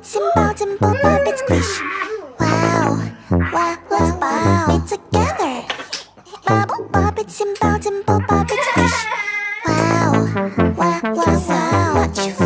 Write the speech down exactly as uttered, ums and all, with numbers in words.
it's simple, dimple, pop it, squish. Wow, wow, let's pop it together. Bubble, pop it, simple, dimple, pop it, squish. Wow, wow, wow, wow, much fun.